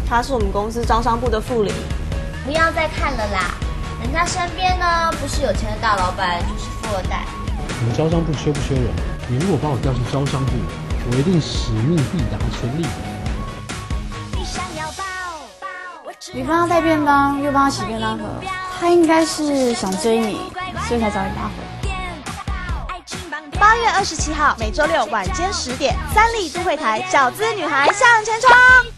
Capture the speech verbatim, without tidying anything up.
他是我们公司招商部的副理。 不要再看了啦，人家身边呢不是有钱的大老板，就是富二代。 你们招商部缺不缺人？你如果把我调进招商部，我一定使命必达，全力。 你帮他带便当，又帮他洗便当盒，他应该是想追你，所以才找你搭伙。 八月二十七号，每周六晚间十点，三立都会台《小资女孩向前冲》。